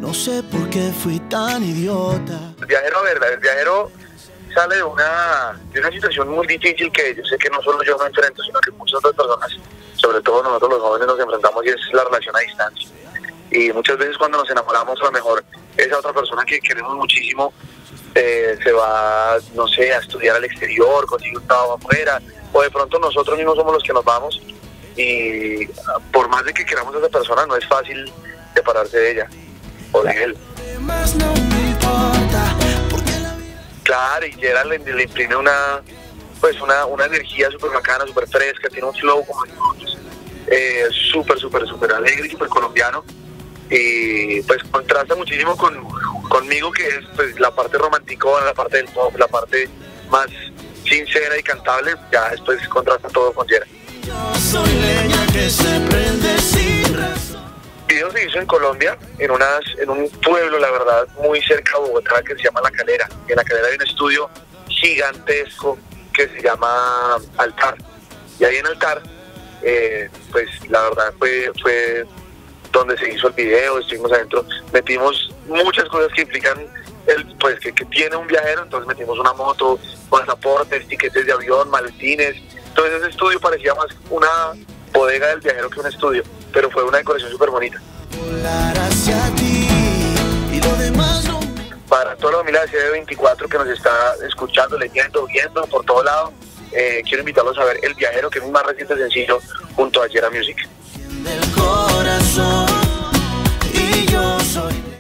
No sé por qué fui tan idiota. El viajero, ¿verdad? El viajero sale de una situación muy difícil que yo sé que no solo yo me enfrento, sino que muchas otras personas, sobre todo nosotros los jóvenes, nos enfrentamos, y es la relación a distancia. Y muchas veces cuando nos enamoramos, a lo mejor esa otra persona que queremos muchísimo se va, no sé, a estudiar al exterior, consigue un trabajo afuera, o de pronto nosotros mismos somos los que nos vamos, y por más de que queramos a esa persona, no es fácil separarse de ella o de él. Claro, y Gerard le imprime una energía súper bacana, súper fresca, tiene un flow como nosotros, súper alegre y súper colombiano, y pues contrasta muchísimo conmigo, que es pues la parte romanticona, la parte del pop, la parte más sincera y cantable. Ya después contrasta todo con Gerard. Yo soy leña que se prende sin razón. El video se hizo en Colombia, en un pueblo, la verdad, muy cerca de Bogotá, que se llama La Calera. Y en La Calera hay un estudio gigantesco que se llama Altar. Y ahí en Altar, pues la verdad fue donde se hizo el video. Estuvimos adentro, metimos muchas cosas que implican que tiene un viajero. Entonces metimos una moto, pasaportes, tiquetes de avión, maletines. Entonces ese estudio parecía más una bodega del viajero que un estudio, pero fue una decoración súper bonita. Para toda la familia de CB24 que nos está escuchando, leyendo, viendo por todo lado, quiero invitarlos a ver El Viajero, que es un más reciente sencillo junto a Yera Music. Del corazón.